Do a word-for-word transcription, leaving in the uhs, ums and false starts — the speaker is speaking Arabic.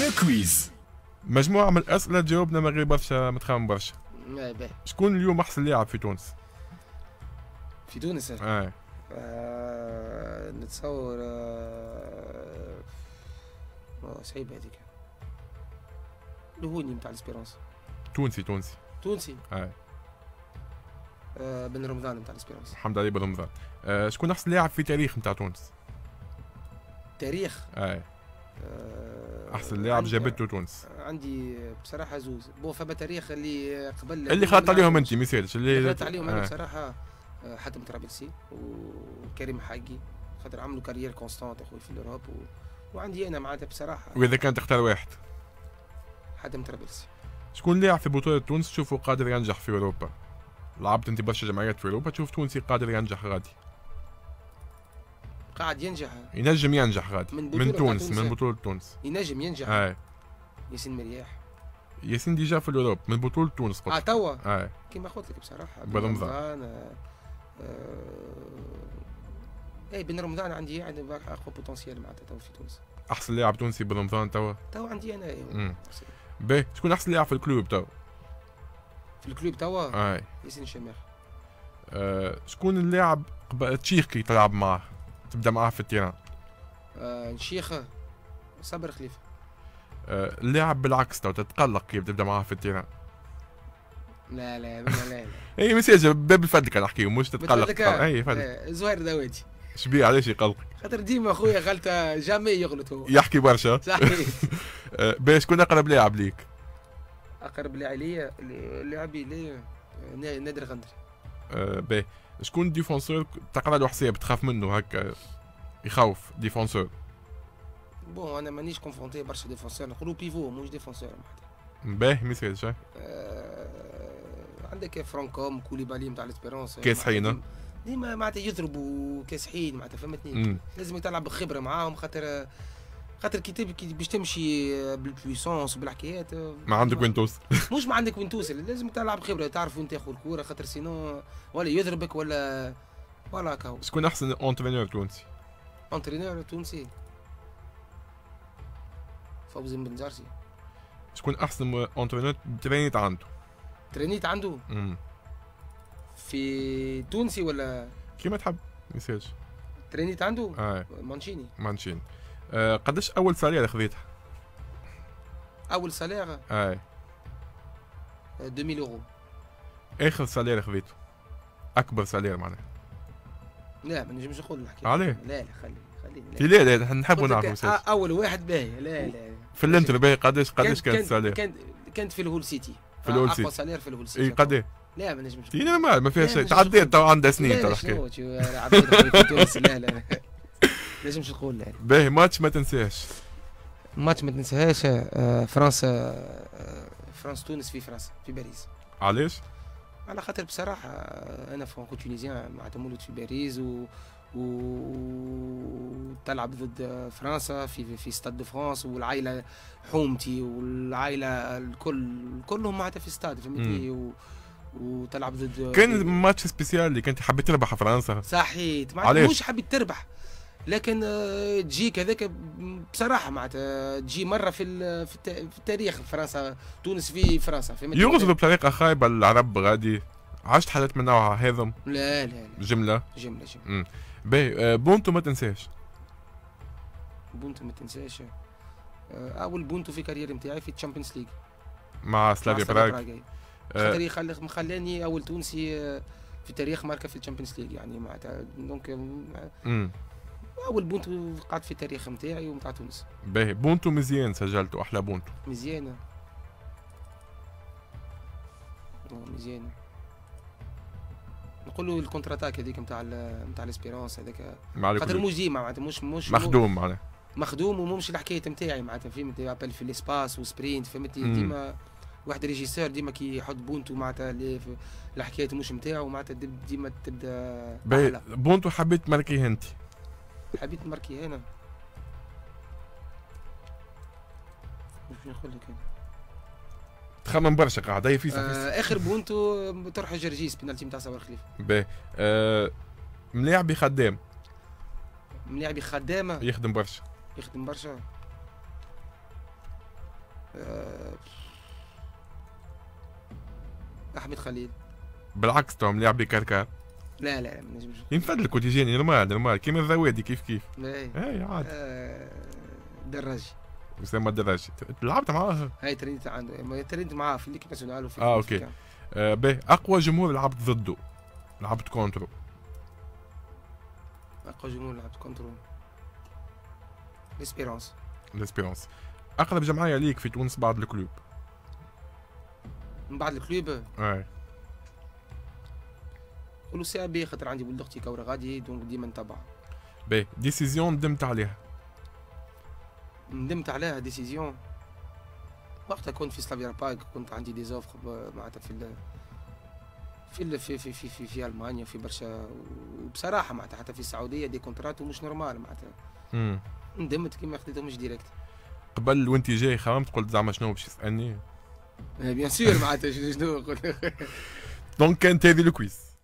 لو كويز. مجموعة من الأسئلة جاوبنا من غير برشا متخمم برشا. باهي. شكون اليوم أحسن لاعب في تونس؟ في تونس؟ آه. آه نتصور آه صعيبة هذيك. الهوني نتاع الاسبيرونس. تونسي تونسي. تونسي؟ آه. آه بن رمضان نتاع الاسبيرونس. محمد علي بن رمضان. آه شكون أحسن لاعب في تاريخ نتاع تونس؟ تاريخ؟ آه. آه أحسن لاعب جابته تونس. عندي بصراحة زوز، بون فما تاريخ اللي قبل اللي خلطت عليهم أنت ما يسالش اللي خلطت عليهم أنا بصراحة. حاتم طرابلسي وكريم حاجي خاطر عملوا كارير كونستانت اخوي في الاوروب و... وعندي انا معناتها بصراحه. واذا كان تختار واحد؟ حاتم طرابلسي. شكون لاعب في بطولة تونس تشوفه قادر ينجح في اوروبا؟ لعبت انت برشا جمعيات في اوروبا، تشوف تونسي قادر ينجح غادي؟ قاعد ينجح؟ ينجم ينجح غادي من, من تونس, تونس من بطولة تونس. ينجم ينجح؟ اي. ياسين مرياح. ياسين ديجا في الاوروب من بطولة تونس قلت. اه توا؟ اي. كيما قلت لك بصراحة بن رمضان. آه اي بن رمضان عندي يعني اقوى بوتنسيال معناتها توا في تونس. احسن لاعب تونسي بن رمضان توا؟ توا عندي انا. امم باهي شكون احسن لاعب في الكلوب توا؟ في الكلوب توا؟ اي. ياسين الشماخ. آه شكون اللاعب تشيخ تلعب معاه تبدا معاه في التيران؟ آه نشيخه صابر خليفه. آه اللاعب بالعكس تو تتقلق كيف تبدا معاه في التيران؟ لا لا لا لا, لا. اي مساج باب الفد كان نحكيو مش تتقلق. اي فد. زهير داوودي. شبيه علاش يقلقك؟ خاطر ديما خويا غلطه جامي يغلط هو. يحكي برشا. صحيح. باش شكون اقرب لاعب ليك؟ اقرب لاعب ليا لاعبي ليا نادر غندري. أه باهي شكون ديفونسور تقرا له حساب تخاف منه هكا يخوف ديفونسور؟ بون انا مانيش كونفونتي برشا ديفونسور، نقولوا بيفو مش ديفونسور معناتها. باهي ميساج. أه عندك فرانكوم كوليبالي نتاع الاسبيرونس كاسحين ديما معناتها يضربوا كاسحين معناتها فهمتني. لازم تلعب بخبره معاهم خاطر خاطر كي باش تمشي بالبويسونس وبالحكايات ما عندك وين توصل. مش ما عندك وين توصل، لازم تلعب خبره تعرف وين تاخذ الكوره خاطر سينو ولا يضربك ولا ولا هكا. شكون احسن اونترينور تونسي؟ اونترينور تونسي فوزي بن جارسي. شكون احسن اونترينور ترينيت عنده؟ ترينيت عنده؟ امم في تونسي ولا كيما تحب ميساج. ترينيت عنده؟ اه مانشيني. مانشيني. آه قداش اول سالير خذيتها؟ اول سالير؟ اي ألفين يورو. اخر سالير خذيته؟ اكبر سالير معناها؟ لا ما نجمش نقول الحكايه. عليه؟ لا لا خلي خلي لا لا لا نحبوا نعرفوا ميساج. اول واحد باهي. لا لا في الانتر باهي قداش قداش كانت السالير؟ كانت كانت في الهول سيتي. في الهول سيتي. اقوى سالير في الهول سيتي. اي قداش؟ لا ما نجمش نقول. نورمال ما فيها شيء تعديت تو عندها سنين ترى الحكايه. لا في تونس لا لا ما نجمش نقول. لا باهي ماتش ما تنساهش. ماتش ما تنساهاش آه فرنسا آه فرنسا تونس في فرنسا في باريس. علاش؟ على خاطر بصراحه انا فرانكو تونيزيان معناتها مولود في باريس و وتلعب ضد فرنسا في في ستاد دو فرانس والعائله حومتي والعائله الكل كلهم معناتها في ستاد فهمتني و... وتلعب ضد. كان ماتش سبيسيال اللي كنت حبيت تربح فرنسا. صحيح معناتها مش حبيت تربح لكن تجيك هذاك بصراحه معناتها تجي مره في في التاريخ فرنسا تونس في فرنسا فهمتني. يغزلوا بطريقه خايبه العرب غادي. عشت حالات من نوعها هذم؟ لا لا لا جمله جمله جمله. باهي بونتو ما تنساش. بونتو ما تنساش اول بونتو في كارير نتاعي في الشامبيونز ليج مع سلافيا براغ. خاطر يخلي مخلاني اول تونسي في تاريخ ماركه في الشامبيونز ليج يعني معناتها دونك امم اول بونتو قعدت في التاريخ نتاعي ونتاع تونس. باهي بونتو مزيان سجلته احلى بونتو. مزيانه مزيانه نقولوا الكونتراتاك هذيك نتاع نتاع الاسبيرونس هذاك خاطر مش ديما معناتها مش مش مخدوم معناها مخدوم ومش الحكايه نتاعي معناتها فهمت ابل في الاسباس وسبرينت فهمتني ديما واحد ريجيسور ديما كي يحط بونتو معناتها الحكايه مش نتاعو معناتها ديما تبدا. باهي بونتو حبيت ماركيه انت؟ حبيت ماركي انا مش نقول لك انا تخمم برشا قاعد هي فيسا آه اخر بونتو طرح جرجيس بنالتي نتاع صابر خليفه. باهي آه ملاعبي خدام. ملاعبي خدامه يخدم برشا. يخدم برشا آه، احمد خليل. بالعكس توم لعب بكركر. لا لا ما نجمش. ينفدلك وتجيني نورمال نورمال كيما الزوادي كيف كيف. اي اي عادي. آه، دراجي. اسامه الدراجي لعبت معاه. هاي ترينت عنده، ما ترينت معاه في الليكيب ناسيونال وفي اه اوكي. آه باهي اقوى جمهور لعبت ضده لعبت كونترو. اقوى جمهور لعبت كونترول ليسبيرونس. ليسبيرونس. اقرب جمعيه ليك في تونس بعد الكلوب. من بعد الكلوب اي قولوا سي بي، خاطر عندي ولد اختي كورة غادي دونك ديما نتبع. باهي ديسيزيون ندمت عليها. ندمت عليها ديسيزيون وقتها كنت في سلافيا باك، كنت عندي دي زوفر معناتها في ال في ال في في في في, في المانيا وفي برشا، وبصراحه معناتها حتى في السعوديه دي كونترات ومش نورمال معناتها. امم ندمت كيما خديتهم مش ديريكت. قبل وانت جاي خممت قلت زعما شنو باش يسالني؟ بيان سور معناتها شنو قلت. دونك كانت هذه الكويس.